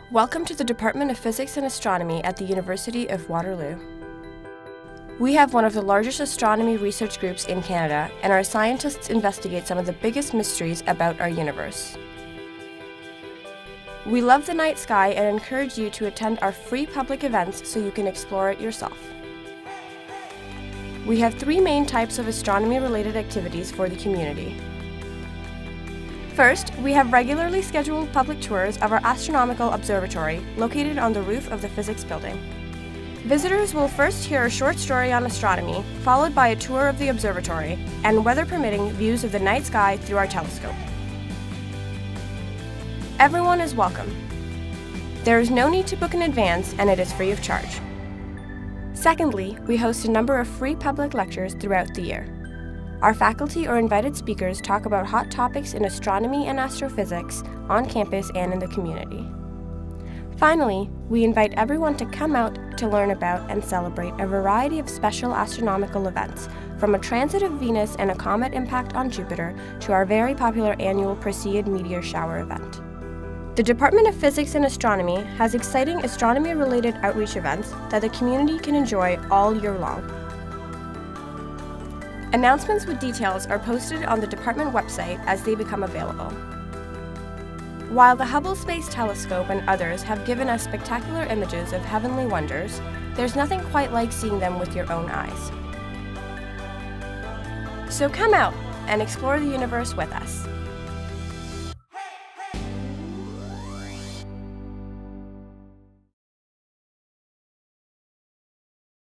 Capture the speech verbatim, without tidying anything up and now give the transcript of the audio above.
Welcome to the Department of Physics and Astronomy at the University of Waterloo. We have one of the largest astronomy research groups in Canada, and our scientists investigate some of the biggest mysteries about our universe. We love the night sky and encourage you to attend our free public events so you can explore it yourself. We have three main types of astronomy-related activities for the community. First, we have regularly scheduled public tours of our astronomical observatory located on the roof of the physics building. Visitors will first hear a short story on astronomy, followed by a tour of the observatory, and weather permitting, views of the night sky through our telescope. Everyone is welcome. There is no need to book in advance, and it is free of charge. Secondly, we host a number of free public lectures throughout the year. Our faculty or invited speakers talk about hot topics in astronomy and astrophysics on campus and in the community. Finally, we invite everyone to come out to learn about and celebrate a variety of special astronomical events, from a transit of Venus and a comet impact on Jupiter to our very popular annual Perseid Meteor Shower event. The Department of Physics and Astronomy has exciting astronomy-related outreach events that the community can enjoy all year long. Announcements with details are posted on the department website as they become available. While the Hubble Space Telescope and others have given us spectacular images of heavenly wonders, there's nothing quite like seeing them with your own eyes. So come out and explore the universe with us.